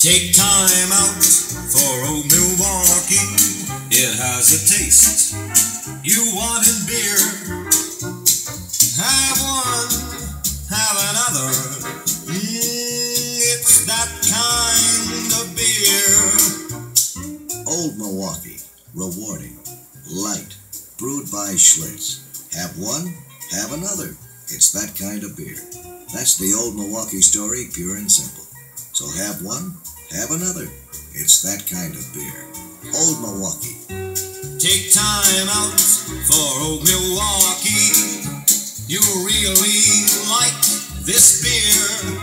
Take time out for Old Milwaukee. It has a taste you want in beer. Have one, have another. It's that kind of beer. Old Milwaukee, rewarding, light, brewed by Schlitz. Have one, have another. It's that kind of beer. That's the Old Milwaukee story, pure and simple. So have one, have another. It's that kind of beer. Old Milwaukee. Take time out for Old Milwaukee. You really like this beer.